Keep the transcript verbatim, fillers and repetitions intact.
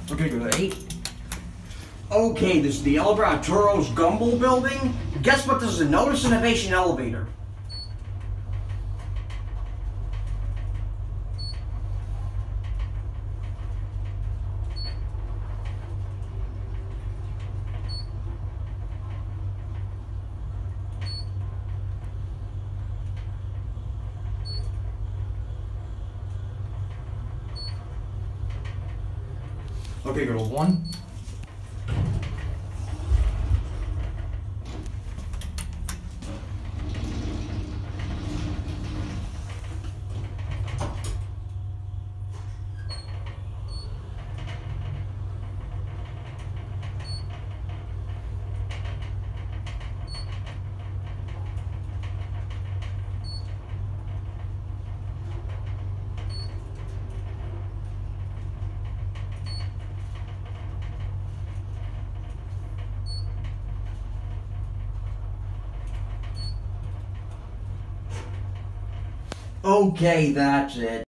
Okay, go to eight. Okay, this is the elevator on Touro's Gumbel building. Guess what? This is an Otis Innovation elevator. Okay, go to one. Okay, that's it.